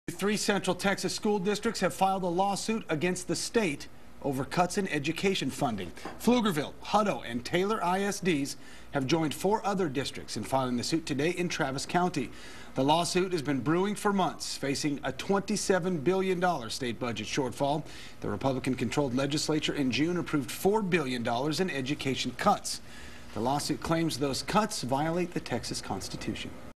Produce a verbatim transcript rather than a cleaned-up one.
Three Central Texas school districts have filed a lawsuit against the state over cuts in education funding. Pflugerville, Hutto, and Taylor I S Ds have joined four other districts in filing the suit today in Travis County. The lawsuit has been brewing for months, facing a twenty-seven billion dollar state budget shortfall. The Republican-controlled legislature in June approved four billion dollars in education cuts. The lawsuit claims those cuts violate the Texas Constitution.